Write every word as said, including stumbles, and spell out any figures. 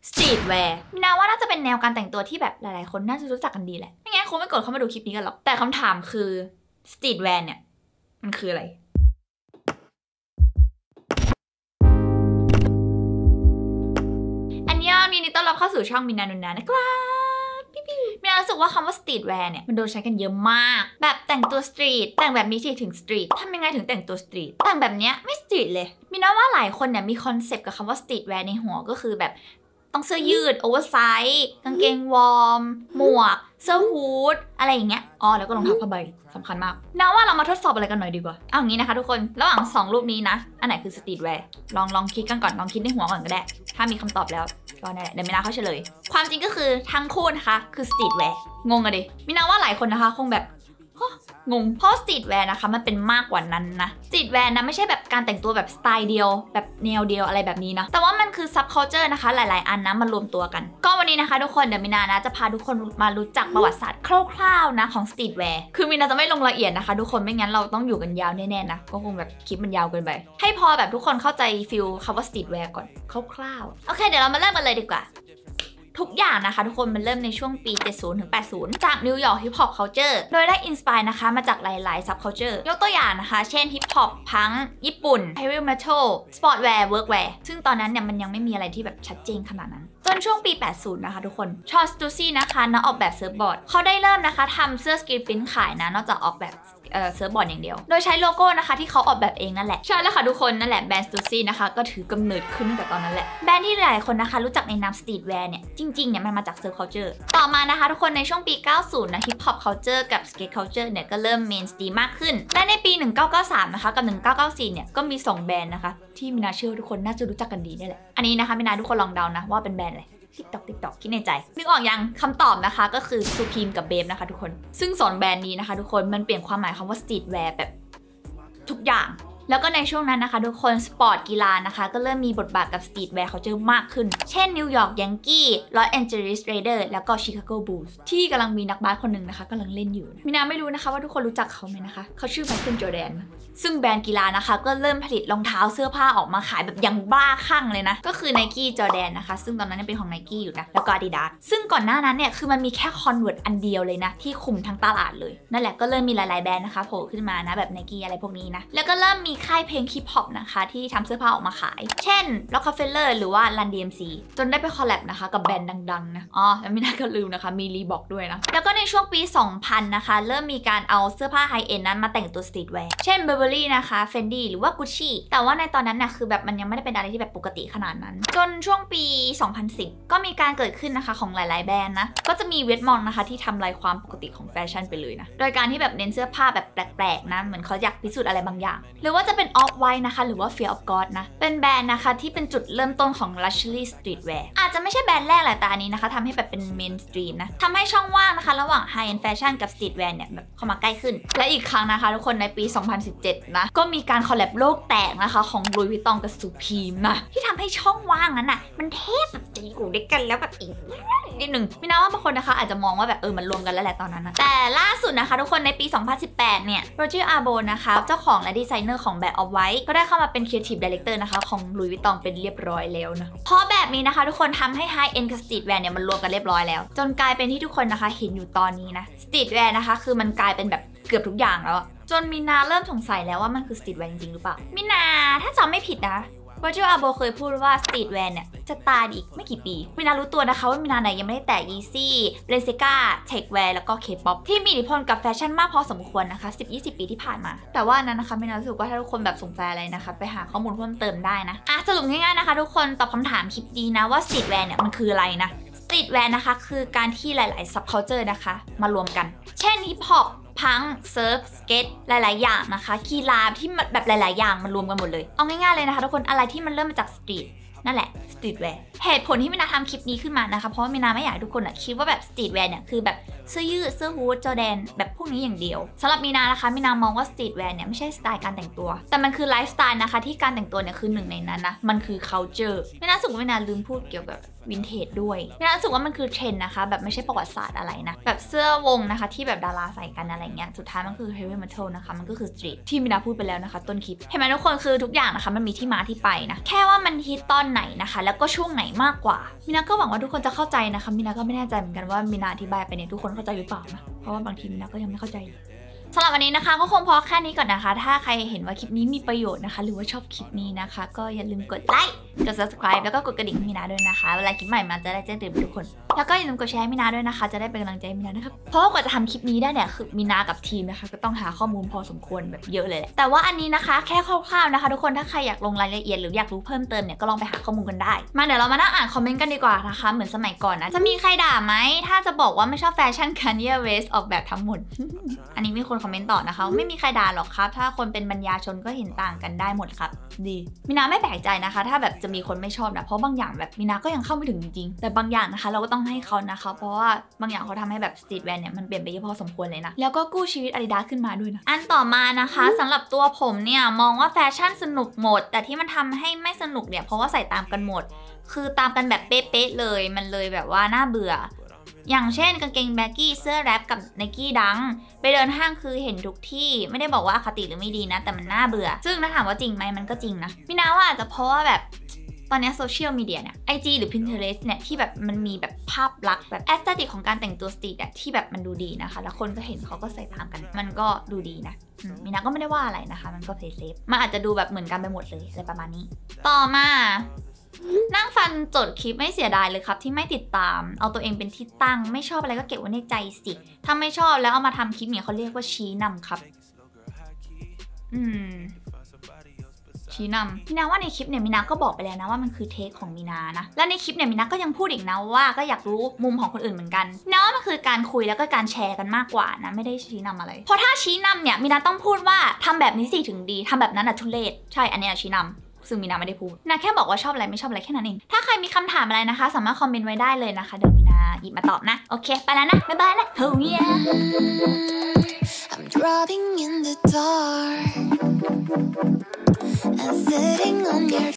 สตรีทแวร์มินาว่าน่าจะเป็นแนวการแต่งตัวที่แบบหลายๆคนน่าจะรู้จักกันดีแหละไม่งั้นคงไม่กดเข้ามาดูคลิปนี้กันหรอกแต่คำถามคือสตรีทแวร์เนี่ยมันคืออะไรอันนี้ยินดีต้อนรับเข้าสู่ช่องมินานุนานะครับมินารู้สึกว่าคำว่าสตรีทแวร์เนี่ยมันโดนใช้กันเยอะมากแบบแต่งตัวสตรีทแต่งแบบนี้ที่ถึงสตรีททำยังไงถึงแต่งตัวสตรีทแต่งแบบเนี้ยไม่สตรีทเลยมินาว่าหลายคนเนี่ยมีคอนเซปต์กับคำว่าสตรีทแวร์ในหัวก็คือแบบต้องเสื้อยืดโอเวอร์ไซส์กางเกงวอร์มหมวกเสื้อฮูดอะไรอย่างเงี้ยอ๋อแล้วก็รองเท้าผ้าใบสำคัญมากนาว่าเรามาทดสอบอะไรกันหน่อยดีกว่าเอาอย่างนี้นะคะทุกคนระหว่างสองรูปนี้นะอันไหนคือสตรีทแวร์ลองลองคิดกันก่อนลองคิดในหัวก่อนก็ได้ถ้ามีคำตอบแล้วก็ได้เดี๋ยวมินาเขาเฉลยความจริงก็คือทั้งคู่นะคะคือสตรีทแวร์งงอะดิมินาว่าหลายคนนะคะคงแบบงงเพราะสตรีทแวร์นะคะมันเป็นมากกว่านั้นนะสตรีทแวร์นะไม่ใช่แบบการแต่งตัวแบบสไตล์เดียวแบบแนวเดียวอะไรแบบนี้นะแต่ว่ามันคือซับคัลเจอร์นะคะหลายๆอันนะมารวมตัวกันก็วันนี้นะคะทุกคนเดี๋ยวมินานะจะพาทุกคนมารู้จักประวัติศาสตร์คร่าวๆนะของสตรีทแวร์คือมินาจะไม่ลงละเอียดนะคะทุกคนไม่งั้นเราต้องอยู่กันยาวแน่ๆนะก็คงแบบคลิปมันยาวเกินไปให้พอแบบทุกคนเข้าใจฟิลคำว่าสตรีทแวร์ก่อนคร่าวๆโอเคเดี๋ยวเรามาเริ่มกันเลยดีกว่าทุกอย่างนะคะทุกคนมันเริ่มในช่วงปีเจ็ดสิบถึงแปดสิบจากนิวยอร์กฮิปฮอปคัลเจอร์โดยได้อินสปายนะคะมาจากหลายๆซับคัลเจอร์ยกตัวอย่างนะคะเช่นฮิปฮอปพังญี่ปุ่นเฮฟวี่เมทัลสปอร์ตแวร์เวิร์กแวร์ซึ่งตอนนั้นเนี่ยมันยังไม่มีอะไรที่แบบชัดเจนขนาดนั้นจนช่วงปีแปดสิบนะคะทุกคนชอสตูซี่นะคะนักออกแบบเซิร์ฟบอร์ดเขาได้เริ่มนะคะทำเสื้อสกรีนพิ้นขายนะนอกจากออกแบบเอ่อเซิร์ฟบอร์ดอย่างเดียวโดยใช้โลโก้นะคะที่เขาออกแบบเองนั่นแหละใช่แล้วค่ะทุกคนนั่นแหละแบรนด์สตูซี่นะคะก็ถือกำเนิดขึ้นตั้งแต่ตอนนั้นแหละแบรนด์ที่หลายคนนะคะรู้จักในนามสตรีทแวร์เนี่ยจริงๆเนี่ยมันมาจากเซิร์ฟคัลเจอร์ต่อมานะคะทุกคนในช่วงปีเก้าสิบนะฮิปฮอปคัลเจอร์กับสเกตคัลเจอร์เนี่ยก็เริ่มเมนสตรีมมากขึ้นและในปีหนึ่งพันเก้าร้อยเก้าสิบสามนะคะกับหนึ่งพันเก้าร้อยเก้าสิบสี่เนี่ยก็มีสองแบรนด์นะคะที่มินาเชื่อทุกคนน่าจะรู้จักกันดีนี่แหละอันนี้นะคะมินาทุกคนลองเดานะว่าเป็นแบรนด์อะไรติ๊กตอกติ๊กตอกคิดในใจนึกออกยังคำตอบนะคะก็คือ Supreme กับ Bape นะคะทุกคนซึ่งสองแบรนด์นี้นะคะทุกคนมันเปลี่ยนความหมายคำว่าสตรีทแวร์แบบทุกอย่างแล้วก็ในช่วงนั้นนะคะทุกคนสปอร์ตกีฬานะคะก็เริ่มมีบทบาทกับสตรีทแวร์เขาเจอมากขึ้นเช่นนิวยอร์กยังกี้ลอสแอนเจลิสเรเดอร์แล้วก็ชิคาโกบูลส์ที่กำลังมีนักบาสคนหนึ่งนะคะกำลังเล่นอยู่มินาไม่รู้นะคะว่าทุกคนรู้จักเขาไหมนะคะเขาชื่อไมเคิลจอร์แดนซึ่งแบรนด์กีฬานะคะก็เริ่มผลิตรองเท้าเสื้อผ้าออกมาขายแบบยังบ้าคลั่งเลยนะก็คือ Nike Jordan นะคะซึ่งตอนนั้นเป็นของ Nike อยู่นะแล้วก็ Adidas ซึ่งก่อนหน้านั้นเนี่ยคือมันมีแค่ Converse อันเดียวเลยนะที่คุมทั้งตลาดเลยนั่นแหละก็เริ่มมีหลายๆแบรนด์นะคะโผล่ขึ้นมานะแบบ Nike อะไรพวกนี้นะแล้วก็เริ่มมีค่ายเพลงฮิปฮอปนะคะที่ทำเสื้อผ้าออกมาขายเช่น Rockefeller หรือว่า Run ดี เอ็ม ซี จนได้ไปคอลแลบนะคะกับแบรนด์ดังๆนะอ๋อแล้วไม่น่าก็ลืมนะคะมี Reebok ด้วยนะแล้วก็ในช่วงปีสองพันนะคะเริ่มมีการเอาเสื้อผ้าไฮเอ็นนั้นมาแต่งตัวสตรีทแวร์เช่น Burberry นะคะหรือว่า Gucci แต่ว่าในตอนนั้นนะคือแบบมันยังไม่ได้เป็นอะไรที่แบบปกติขนาดนั้นจนช่วงปีสองพันสิบก็มีการเกิดขึ้นนะคะของหลายๆแบรนด์นะก็จะมีเวทมอนต์นะคะที่ทำลายความปกติของแฟชั่นไปเลยนะโดยการที่แบบเน้นเสื้อผ้าแบบแปลกๆนะเหมือนเขาอยากพิสูจน์อะไรบางอย่างหรือว่าจะเป็น Off-White นะคะหรือว่า Fear of God นะเป็นแบรนด์นะคะที่เป็นจุดเริ่มต้นของ Luxury Streetwear อาจจะไม่ใช่แบรนด์แรกแหละแต่อันนี้นะคะทำให้แบบเป็น Mainstream นะทำให้ช่องว่างนะคะระหว่าง High End Fashion กับ Streetwear เนี่ยแบบเข้ามาใกล้ขึ้นและอีกครั้งนะคะทุกคนในปีสองพันสิบเจ็ดนะก็มีการคอลแลบโลกแตกนะคะของ Louis Vuitton กับ Supreme นะที่ทำให้ช่องว่างนั้นน่ะมันเทพแบบจะอยู่ด้วยกันแล้วแบบอีกนิดหนึ่งไม่น่าว่าบางคนนะคะอาจจะมองว่าแบบเออมันรวมกันแล้วแหละตอนนั้นนะแต่ล่าสุดนะคะทุกคนในปีสองพันสิบแปดเนี่ย Roger Arbon นะคะเจ้าของและดีไซเนอร์ของแบรนด์ Off-White ก็ได้เข้ามาเป็น Creative Director นะคะของ Louis Vuitton เป็นเรียบร้อยแล้วนะเพราะแบบนี้นะคะทุกคนทำให้ High End กับ Streetwear เนี่ยมันรวมกันเรียบร้อยแล้วจนกลายเป็นที่ทุกคนนะคะเห็นอยู่ตอนนี้นะ Streetwear นะคะคือมันกลายเป็นแบบเกือบทุกอย่างแล้วจนมินาเริ่มสงสัยแล้วว่ามันคือสตรีทแวร์จริงๆหรือเปล่ามินาถ้าจำไม่ผิดนะVirgil Abloh เคยพูดว่าสตรีทแวร์เนี่ยจะตายอีกไม่กี่ปีมินารู้ตัวนะคะว่ามินาเนี่ยยังไม่ได้แตะ Yeezy Balenciaga Techwear แล้วก็ K-pop ที่มีอิทธิพลกับแฟชั่นมากพอสมควรนะคะ สิบถึงยี่สิบ ปีที่ผ่านมาแต่ว่านั้นนะคะมินารู้สึกว่าถ้าทุกคนแบบสงสัยอะไรนะคะไปหาข้อมูลเพิ่มเติมได้นะอ่ะสรุปง่ายๆนะคะทุกคนตอบคำถามคลิปดีนะว่าสตรีทแวร์เนี่ยมันคืออะไรนะสตรีทแวร์นะคะคือการที่หลายๆ subculture นะคะมารวมกันเช่นฮิปฮอปพังเซิร์ฟสเก็ตหลายๆอย่างนะคะกีฬาที่แบบหลายๆอย่างมันรวมกันหมดเลยเอาง่ายๆเลยนะคะทุกคนอะไรที่มันเริ่มมาจากสตรีทนั่นแหละสตรีทแวร์เหตุผลที่มินาทำคลิปนี้ขึ้นมานะคะเพราะว่ามินาไม่อยากให้ทุกคนอะคิดว่าแบบสตรีทแวร์เนี่ยคือแบบเสื้อยืดเสื้อฮูดจอร์แดนแบบพวกนี้อย่างเดียวสำหรับมินานะคะมินามองว่าสตรีทแวร์เนี่ยไม่ใช่สไตล์การแต่งตัวแต่มันคือไลฟ์สไตล์นะคะที่การแต่งตัวเนี่ยคือหนึ่งในนั้นนะมันคือ culture มินารู้สึกว่ามินาลืมพูดเกี่ยวกับวินเทจด้วยมีนารู้สึกว่ามันคือเทรนด์นะคะแบบไม่ใช่ประวัติศาสตร์อะไรนะแบบเสื้อวงนะคะที่แบบดาราใส่กันอะไรเงี้ยสุดท้ายมันคือ heavy metal นะคะมันก็คือสตรีทที่มีนาพูดไปแล้วนะคะต้นคลิปเห็นไหมทุกคนคือทุกอย่างนะคะมันมีที่มาที่ไปนะแค่ว่ามันฮิตตอนไหนนะคะแล้วก็ช่วงไหนมากกว่ามีนาก็หวังว่าทุกคนจะเข้าใจนะคะมีนาก็ไม่แน่ใจเหมือนกันว่ามีนาอธิบายไปเนี่ยทุกคนเข้าใจหรือเปล่านะเพราะว่าบางทีมีนาก็ยังไม่เข้าใจสำหรับวันนี้นะคะก็คงพอแค่นี้ก่อนนะคะถ้าใครเห็นว่าคลิปนี้มีประโยชน์นะคะหรือว่าชอบคลิปนี้นะคะก็อย่าลืมกดไลค์กด subscribe แล้วก็กดกระดิ่งให้มีนาด้วยนะคะเวลาคลิปใหม่มาจะได้แจ้งเตือนทุกคนแล้วก็อย่าลืมกดแชร์ให้มีนาด้วยนะคะจะได้เป็นกำลังใจให้มีนานะครับเพราะว่ากว่าจะทำคลิปนี้ได้เนี่ยคือมีนากับทีมนะคะก็ต้องหาข้อมูลพอสมควรแบบเยอะเลยแหละแต่ว่าอันนี้นะคะแค่คร่าวๆนะคะทุกคนถ้าใครอยากลงรายละเอียดหรืออยากรู้เพิ่มเติมเนี่ยก็ลองไปหาข้อมูลกันได้มาเดี๋ยวเรามานั่งอ่านคอมเมนต์กันดีกว่านะคะเหมือนสมัยก่อนนะจะมีใครด่าไหมถ้าจะบอกว่าไม่ชอบแฟชั่น Kanye West ออกแบบทั้งหมด อันนี้มีคนคอมเมนต์ต่อนะคะไม่มีใครด่าหรอกครับถ้าคนเป็นปัญญาชนก็เห็นต่างกันได้หมดครับดีมีนาไม่แปลกใจนะคะถ้าแบบจะมีคนไม่ชอบนะเพราะบางอย่างแบบมีนาก็ยังเข้าไม่ถึงจริงๆแต่บางอย่างนะคะเราก็ต้องให้เขานะคะเพราะว่าบางอย่างเขาทำให้แบบสตรีทแวร์เนี่ยมันเปลี่ยนไปเยอะพอสมควรเลยนะแล้วก็กู้ชีวิตอาดิดาสขึ้นมาด้วยนะอันต่อมานะคะสำหรับตัวผมเนี่ยมองว่าแฟชั่นสนุกหมดแต่ที่มันทำให้ไม่สนุกเนี่ยเพราะว่าใส่ตามกันหมดคือตามกันแบบเป๊ะๆเลยมันเลยแบบว่าน่าเบื่ออย่างเช่นกางเกงแบ็กกี้เสื้อแรปกับไนกี้ดังไปเดินห้างคือเห็นทุกที่ไม่ได้บอกว่าอคติหรือไม่ดีนะแต่มันน่าเบื่อซึ่งถ้าถามว่าจริงไหมมันก็จริงนะพี่นาว่าอาจจะเพราะว่าแบบตอนนี้โซเชียลมีเดียเนี่ย ไอ จี หรือ Pinterest เนี่ยที่แบบมันมีแบบภาพลักษณ์แบบแอสเตติกของการแต่งตัวสตรีทอะที่แบบมันดูดีนะคะแล้วคนก็เห็นเขาก็ใส่ตามกันมันก็ดูดีนะมีนาก็ไม่ได้ว่าอะไรนะคะมันก็เพย์เซฟมันอาจจะดูแบบเหมือนกันไปหมดเลยอะไรประมาณนี้ต่อมานั่งฟันจดคลิปไม่เสียดายเลยครับที่ไม่ติดตามเอาตัวเองเป็นที่ตั้งไม่ชอบอะไรก็เก็บไว้ในใจสิถ้าไม่ชอบแล้วเอามาทำคลิปเนี่ยเขาเรียกว่าชี้นำครับอืมชี้นำมีนาว่าในคลิปเนี่ยมีนาก็บอกไปแล้วนะว่ามันคือเทคของมีนานะและในคลิปเนี่ยมีนาก็ยังพูดอีกนะว่าก็อยากรู้มุมของคนอื่นเหมือนกันนะว่ามันคือการคุยแล้วก็การแชร์กันมากกว่านะไม่ได้ชี้นำอะไรเพราะถ้าชี้นำเนี่ยมีนาต้องพูดว่าทำแบบนี้สิถึงดีทำแบบนั้นอะทุเรศใช่อันนี้ชี้นำซึ่งมีนาไม่ได้พูดนาแค่บอกว่าชอบอะไรไม่ชอบอะไรแค่นั้นเองถ้าใครมีคำถามอะไรนะคะสามารถคอมเมนต์ไว้ได้เลยนะคะเดี๋ยวมีนาหยิบมาตอบนะโอเคไปแล้วนะบ๊ายบายนะเฮ้ย I'm dropping in the dark and sitting on your